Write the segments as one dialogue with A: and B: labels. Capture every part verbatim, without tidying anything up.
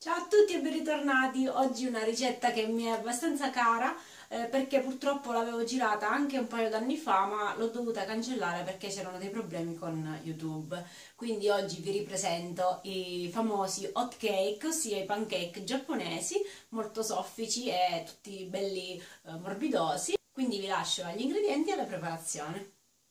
A: Ciao a tutti e ben ritornati. Oggi una ricetta che mi è abbastanza cara eh, perché purtroppo l'avevo girata anche un paio d'anni fa, ma l'ho dovuta cancellare perché c'erano dei problemi con YouTube. Quindi oggi vi ripresento i famosi hot cake, ossia i pancake giapponesi, molto soffici e tutti belli eh, morbidosi. Quindi vi lascio agli ingredienti e alla preparazione.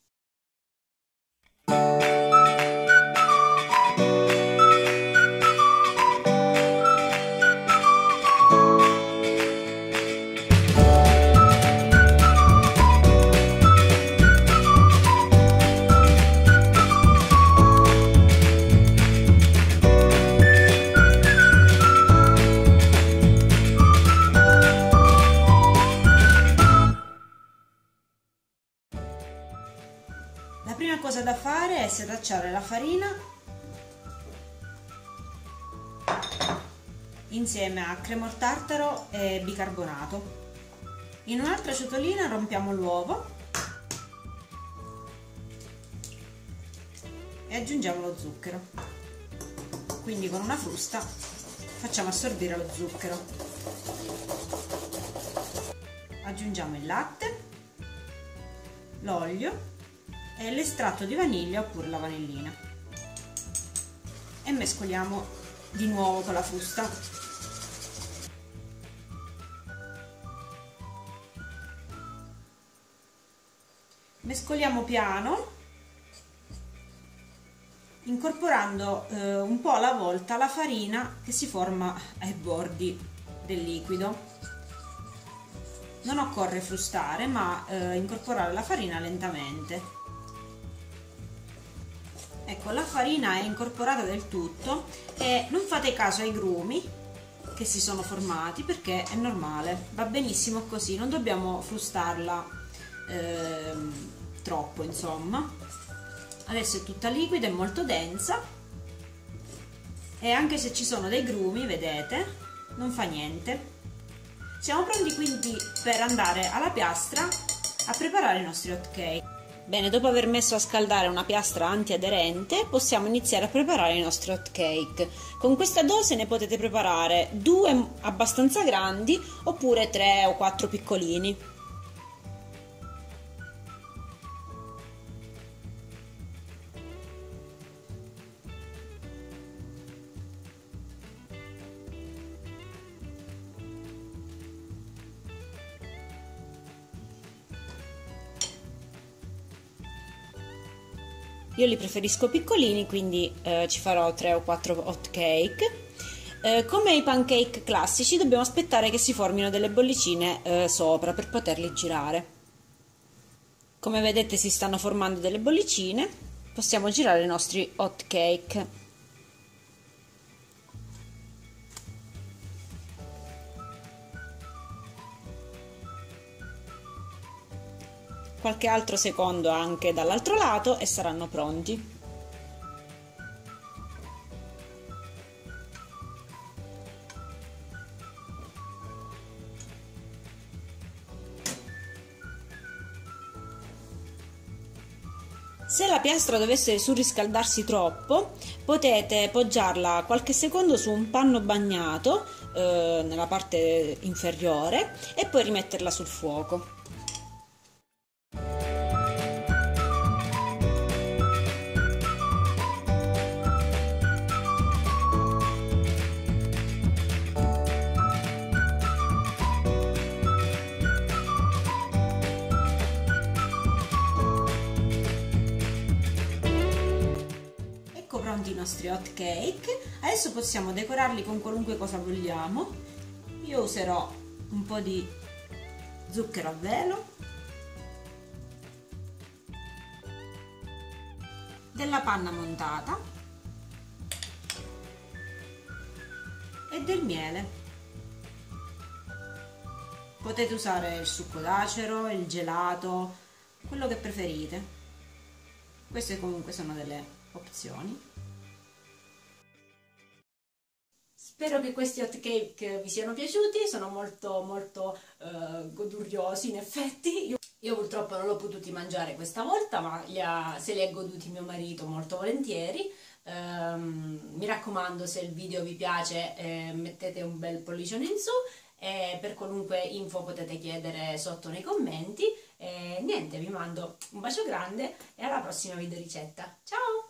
A: La prima cosa da fare è setacciare la farina insieme a cremor tartaro e bicarbonato. In un'altra ciotolina rompiamo l'uovo e aggiungiamo lo zucchero. Quindi con una frusta facciamo assorbire lo zucchero. Aggiungiamo il latte, l'olio e l'estratto di vaniglia oppure la vanillina e mescoliamo di nuovo con la frusta. Mescoliamo piano, incorporando eh, un po' alla volta la farina che si forma ai bordi del liquido. Non occorre frustare, ma eh, incorporare la farina lentamente. Ecco, la farina è incorporata del tutto e non fate caso ai grumi che si sono formati perché è normale, va benissimo così, non dobbiamo frustarla ehm, troppo, insomma. Adesso è tutta liquida e molto densa e anche se ci sono dei grumi, vedete, non fa niente. Siamo pronti quindi per andare alla piastra a preparare i nostri hot cake. Bene, dopo aver messo a scaldare una piastra antiaderente, possiamo iniziare a preparare i nostri hot cake. Con questa dose ne potete preparare due abbastanza grandi oppure tre o quattro piccolini. Io li preferisco piccolini, quindi eh, ci farò tre o quattro hot cake. Eh, come i pancake classici dobbiamo aspettare che si formino delle bollicine eh, sopra per poterli girare. Come vedete si stanno formando delle bollicine, possiamo girare i nostri hot cake. Qualche altro secondo anche dall'altro lato e saranno pronti. Se la piastra dovesse surriscaldarsi troppo, potete poggiarla qualche secondo su un panno bagnato eh, nella parte inferiore e poi rimetterla sul fuoco. Pronti i nostri hot cake. Adesso possiamo decorarli con qualunque cosa vogliamo. Io userò un po' di zucchero a velo, della panna montata e del miele. Potete usare il succo d'acero, il gelato, quello che preferite. Queste comunque sono delle opzioni. Spero che questi hot cake vi siano piaciuti, sono molto molto eh, goduriosi in effetti. Io, io purtroppo non l'ho potuti mangiare questa volta, ma li ha, se li ha goduti mio marito molto volentieri.
B: ehm, mi raccomando, se il video vi piace eh, mettete un bel pollicione in su, e per qualunque info potete chiedere sotto nei commenti. E niente, vi mando un bacio grande e alla prossima video ricetta. Ciao!